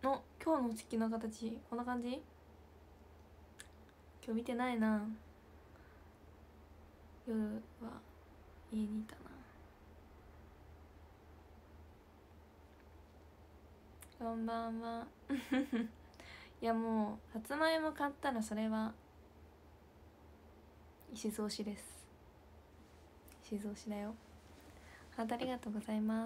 の今日の月の形こんな感じ。今日見てないな。夜は家にいたな。こんばんは。いやもうさつまいも買ったらそれは石造しです。石造しだよ。ハートありがとうございます。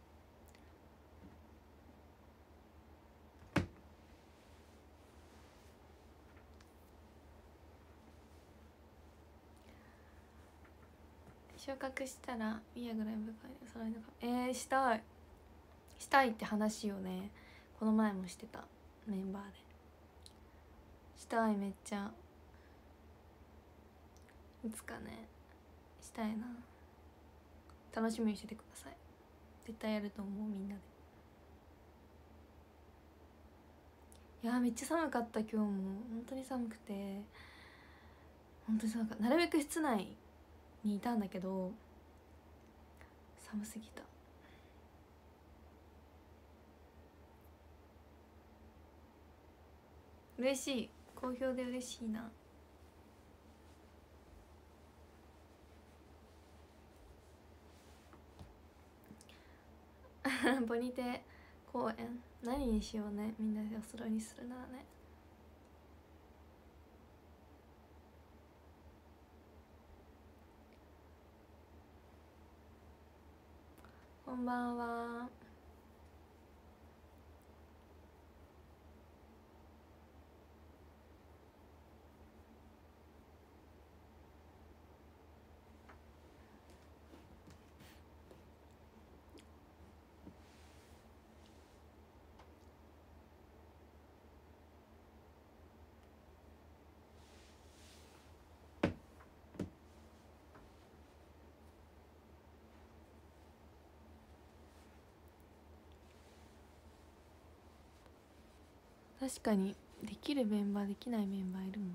昇格したらビアグライブ会でそれのかしたいって話をねこの前もしてた。メンバーでしたい。めっちゃいつかねしたいな。楽しみにしててください。絶対やると思う。みんなで。いやめっちゃ寒かった今日も。本当に寒くて本当に寒かった。なるべく室内にいたんだけど寒すぎた。嬉しい。好評で嬉しいな。ボニテ公園何にしようね。みんなでお揃いにするならね。こんばんは。確かにできるメンバーできないメンバーいるもん。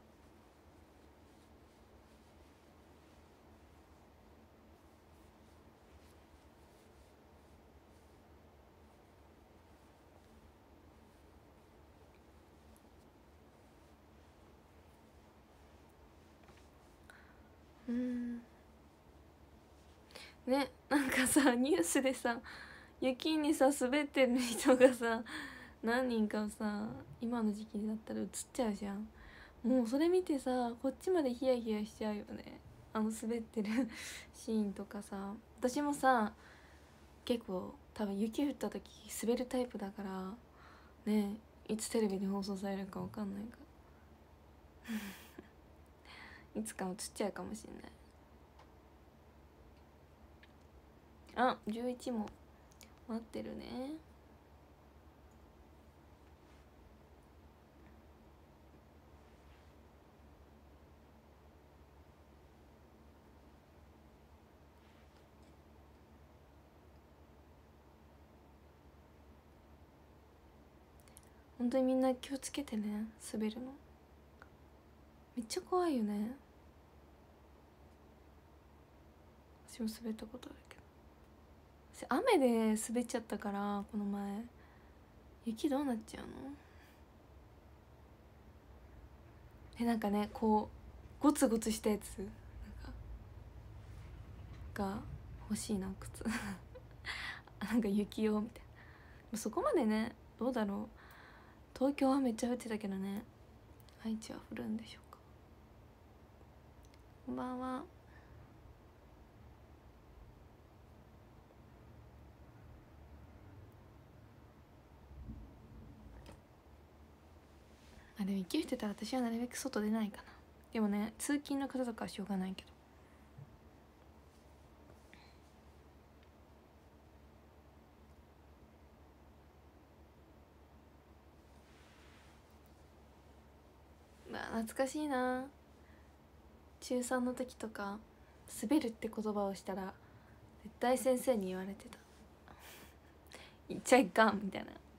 ね、なんかさニュースでさ雪にさ滑ってる人がさ何人かさ今の時期だったら映っちゃうじゃん。もうそれ見てさこっちまでヒヤヒヤしちゃうよね。滑ってるシーンとかさ。私もさ結構多分雪降った時滑るタイプだからね、いつテレビで放送されるか分かんないからいつか映っちゃうかもしんない。あ、11も待ってるね。本当にみんな気をつけてね。滑るのめっちゃ怖いよね。私も滑ったことあるけど、私雨で滑っちゃったからこの前。雪どうなっちゃうの。なんかねこうゴツゴツしたやつが欲しいな靴なんか雪用みたいな。そこまでねどうだろう。東京はめっちゃ降ってたけどね。愛知は降るんでしょうか。こんばんは。でも雪降ってたら私はなるべく外出ないかな。でもね通勤の方とかはしょうがないけど。懐かしいな。中3の時とか滑るって言葉をしたら絶対先生に言われてた。言っちゃいかんみたいな。